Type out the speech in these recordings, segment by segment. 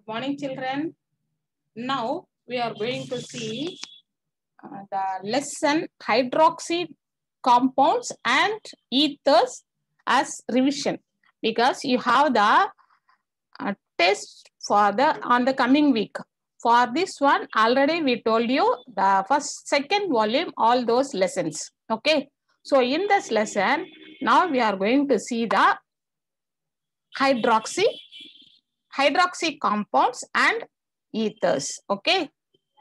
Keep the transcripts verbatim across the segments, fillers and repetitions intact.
Morning, children. Now we are going to see uh, the lesson hydroxy compounds and ethers as revision, because you have the uh, test for the on the coming week. For this one, already we told you the first, second volume, all those lessons. Okay. So in this lesson, now we are going to see the hydroxy, hydroxy compounds and ethers. Okay.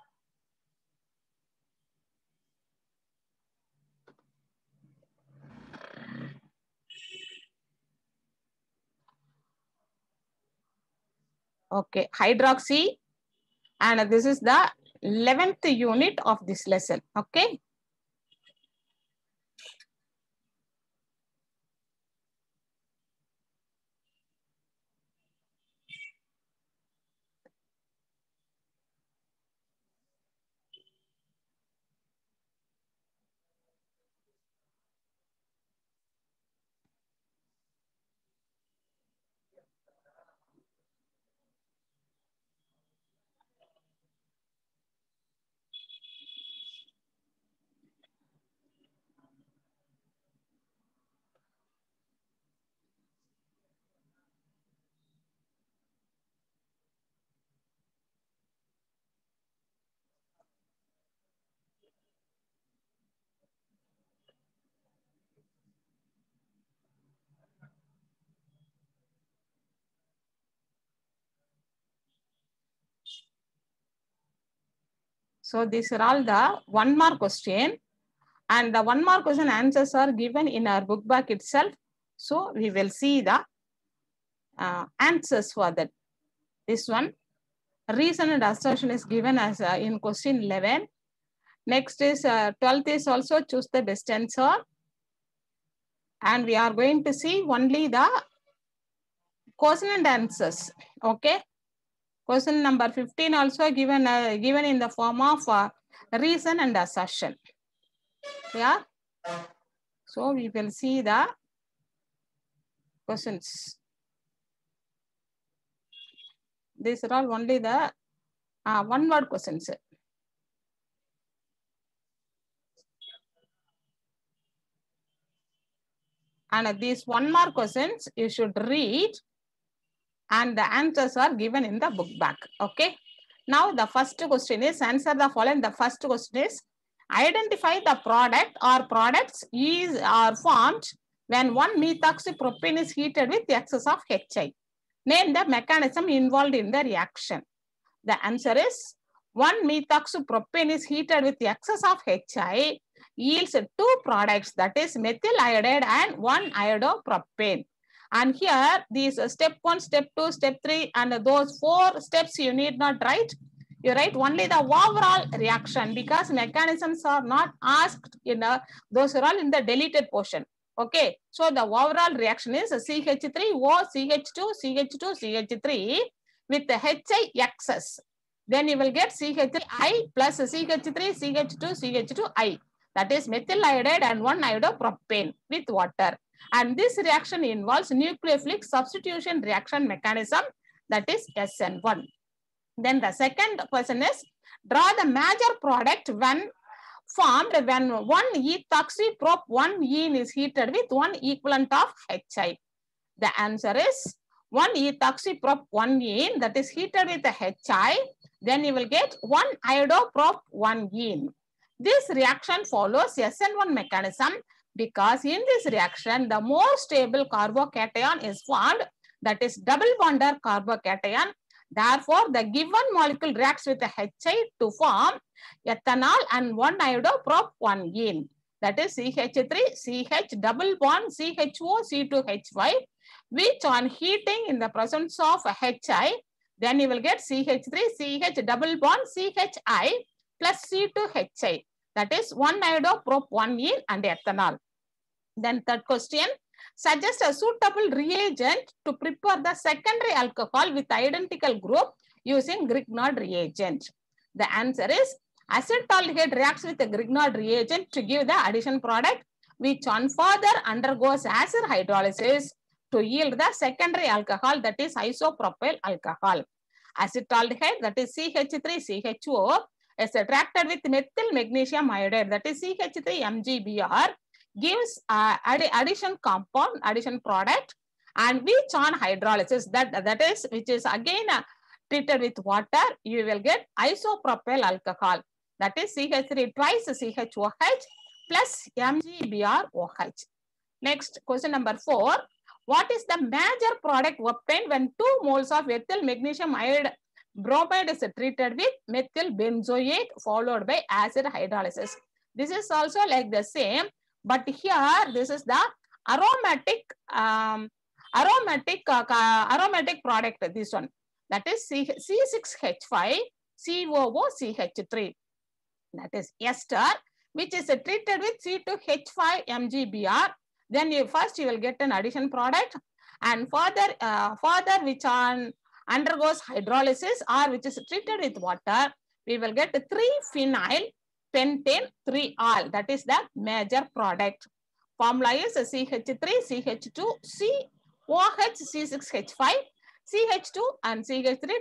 Okay, hydroxy, and this is the eleventh unit of this lesson. Okay. So these are all the one mark question, and the one mark question answers are given in our book back itself. So we will see the uh, answers for that. This one, reason and assertion is given as uh, in question eleven. Next is uh, twelfth is also choose the best answer. And we are going to see only the question and answers. Okay. Question number fifteen also given uh, given in the form of uh, reason and assertion. Yeah. So we will see the questions. These are all only the uh, one word questions. And these one mark questions you should read, and the answers are given in the book back. Okay. Now the first question is answer the following. The first question is identify the product or products is are formed when one methoxypropane is heated with excess of H I. Name the mechanism involved in the reaction. The answer is one methoxypropane is heated with excess of H I yields two products, that is methyl iodide and one iodopropane. And here these step one, step two, step three, and those four steps you need not write. You write only the overall reaction, because mechanisms are not asked in a, those are all in the deleted portion. Okay. So the overall reaction is C H three O C H two C H two C H three with the H I excess. Then you will get C H three I plus C H three C H two C H two I. That is methyl iodide and one iodopropane with water. And this reaction involves nucleophilic substitution reaction mechanism, that is S N one. Then the second question is draw the major product when formed when one ethoxyprop one ene is heated with one equivalent of H I. The answer is one ethoxyprop one ene, that is heated with the H I. Then you will get one iodoprop one ene. This reaction follows S N one mechanism, because in this reaction the more stable carbocation is formed, that is double bonded carbocation. Therefore, the given molecule reacts with the H I to form ethanol and one iodoprop one ene. That is C H three C H double bond C H O C two H five, which on heating in the presence of H I, then you will get C H three C H double bond C H I plus C two H I. That is one iodoprop one ene and ethanol. Then third question, suggest a suitable reagent to prepare the secondary alcohol with identical group using Grignard reagent. The answer is acetaldehyde reacts with the Grignard reagent to give the addition product, which on further undergoes acid hydrolysis to yield the secondary alcohol, that is isopropyl alcohol. acetaldehyde, that is C H three C H O, is reacted with methyl magnesium iodide, that is C H three M G B R, gives uh, add addition compound, addition product, and which on hydrolysis, that, that is, which is again uh, treated with water, you will get isopropyl alcohol, that is C H three twice C H O H plus M G B R O H. Next, question number four. What is the major product obtained when two moles of ethyl magnesium iodide bromide is treated with methyl benzoate followed by acid hydrolysis? This is also like the same, but here this is the aromatic um, aromatic uh, aromatic product, this one, that is C six H five C O O C H three, that is ester, which is treated with C two H five M G B R. Then you first you will get an addition product, and further uh, further which on undergoes hydrolysis or which is treated with water, we will get three phenyl pentane three all, that is the major product. Formula is C H three C H two C O H C six H five C H two and C H three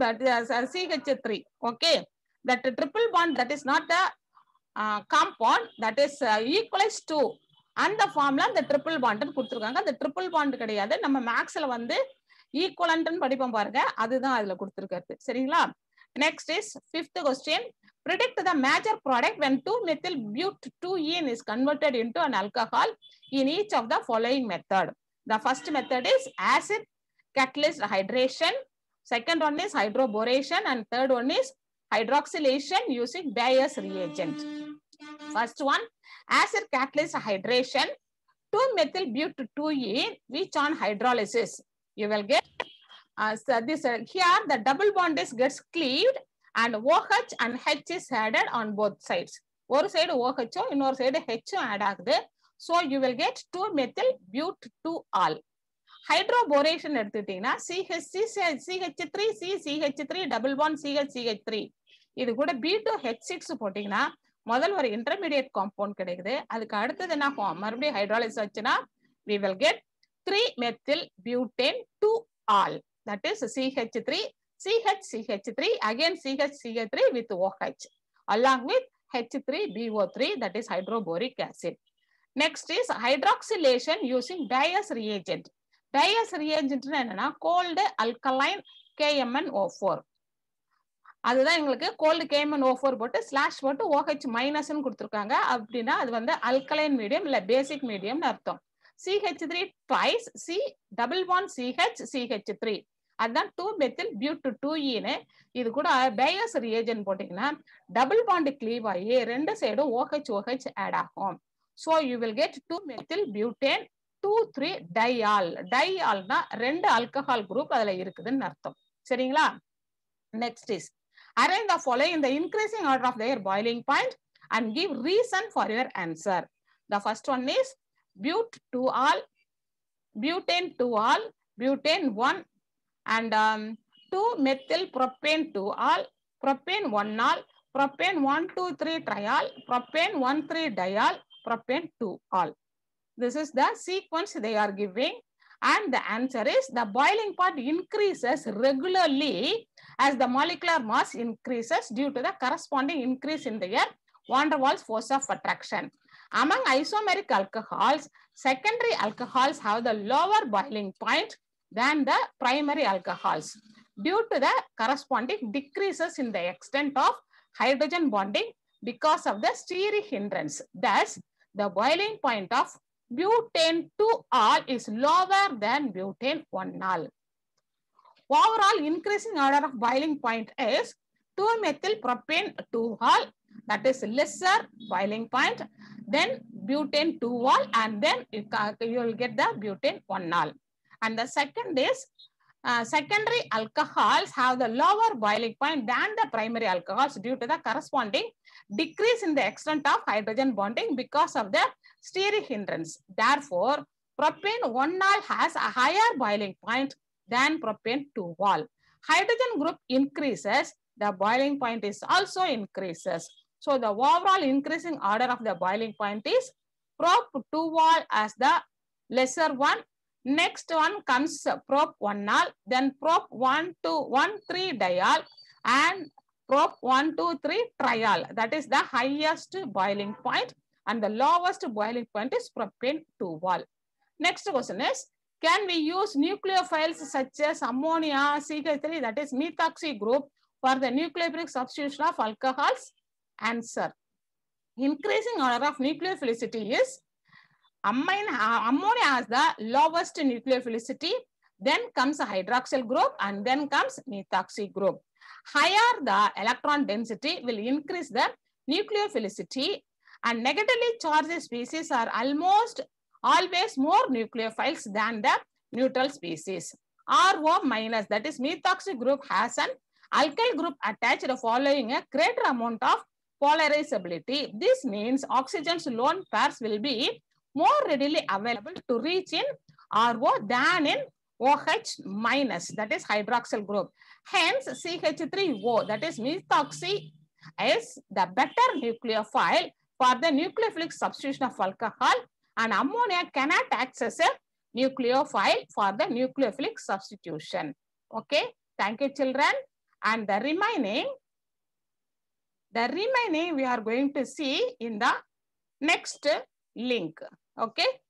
uh, C H three. Okay, that triple bond, that is not the uh, compound, that is uh, equalized to அந்த ஃபார்ம்ல அந்த triple bond கொடுத்திருக்காங்க. அந்த triple bond கிடையாது, நம்ம மேக்ஸ்ல வந்து ஈக்குவலன்ட்னு படிப்போம் பாருங்க, அதுதான் அதுல கொடுத்திருக்கிறது. சரிங்களா? Next is fifth question. Predict the major product when two methyl but two ene is converted into an alcohol in each of the following method. The first method is acid catalyzed hydration, second one is hydroboration, and third one is hydroxylation using Bayer's reagent. First one, acid catalyzed hydration, two methyl but two ene, which on hydrolysis you will get uh, so this uh, here the double bond is gets cleaved and OH and H is added on both sides. One side OH, another side H add agudhu, so you will get two methyl but two all. Hydroboration எடுத்துட்டீங்கன்னா C H three C C H three double bond C H C H three, இது கூட B two H six போட்டீங்கன்னா முதல் ஒரு intermediate compound கிடைக்குது. அதுக்கு அடுத்தது என்ன ஆகும், மறுபடியும் ஹைட்ராலிசிஸ் ஆச்சுன்னா we will get three methyl butane two all, that is C H three C H C H three again C H C H three with OH along with H three B O three, that is hydroboric acid. Next is hydroxylation using Bayer's reagent. Bayer's reagent என்னன்னா cold alkaline K M n O four. அதுதான் எங்களுக்கு cold K M n O four போட்டு slash போட்டு OH மைனஸ்னு கொடுத்துருக்காங்க. அப்படின்னா அது வந்து அல்கலைன் மீடியம் இல்ல பேசிக் மீடியம்னு அர்த்தம். C H three twice C double bond C H C H three, அதுதான் two methyl but two ene. இது கூட Bayer's reagent போட்டீங்கன்னா டபுள் பாண்ட் கிளீவ் ஆகி ரெண்டு சைடும் OH OH ஆட் ஆகும். So you will get two methyl butane two three diol. Diolனா ரெண்டு ஆல்கஹால் குரூப் அதுல இருக்குதுன்னு அர்த்தம். சரிங்களா? Next is arrange the following in the increasing order of their boiling point and give reason for your answer. The first one is but two all, butane two all, butane one, and um, two methyl propane two all, propane one all, propane one two three triol, propane one three diol, propane two all. This is the sequence they are giving. And the answer is the boiling point increases regularly as the molecular mass increases due to the corresponding increase in their van der Waals force of attraction. Among isomeric alcohols, secondary alcohols have the lower boiling point than the primary alcohols due to the corresponding decreases in the extent of hydrogen bonding because of the steric hindrance. Thus, the boiling point of butane two all is lower than butane one all. Overall increasing order of boiling point is two methyl propane two all, that is lesser boiling point, then butane two all, and then you, you will get the butane one all. And the second is uh, secondary alcohols have the lower boiling point than the primary alcohols due to the corresponding decrease in the extent of hydrogen bonding because of the steric hindrance. Therefore, propane one all has a higher boiling point than propane two all. Hydrogen group increases, the boiling point is also increases. So the overall increasing order of the boiling point is prop two all as the lesser one, Next one comes prop one all, then prop one two one three diol, and prop one two three triol. That is the highest boiling point, and the lowest boiling point is propane two wall. Next question is, can we use nucleophiles such as ammonia, C H three, that is methoxy group, for the nucleophilic substitution of alcohols? Answer. Increasing order of nucleophilicity is ammonia, ammonia has the lowest nucleophilicity, then comes a hydroxyl group, and then comes methoxy group. Higher the electron density will increase the nucleophilicity, and negatively charged species are almost always more nucleophiles than the neutral species. R O minus, that is methoxy group, has an alkyl group attached following a greater amount of polarizability. This means oxygen's lone pairs will be more readily available to reach in R O than in OH minus, that is hydroxyl group. Hence, C H three O, that is methoxy, is the better nucleophile for the nucleophilic substitution of alcohol, and ammonia cannot act as a nucleophile for the nucleophilic substitution. Okay, thank you, children. And the remaining, the remaining we are going to see in the next link. Okay.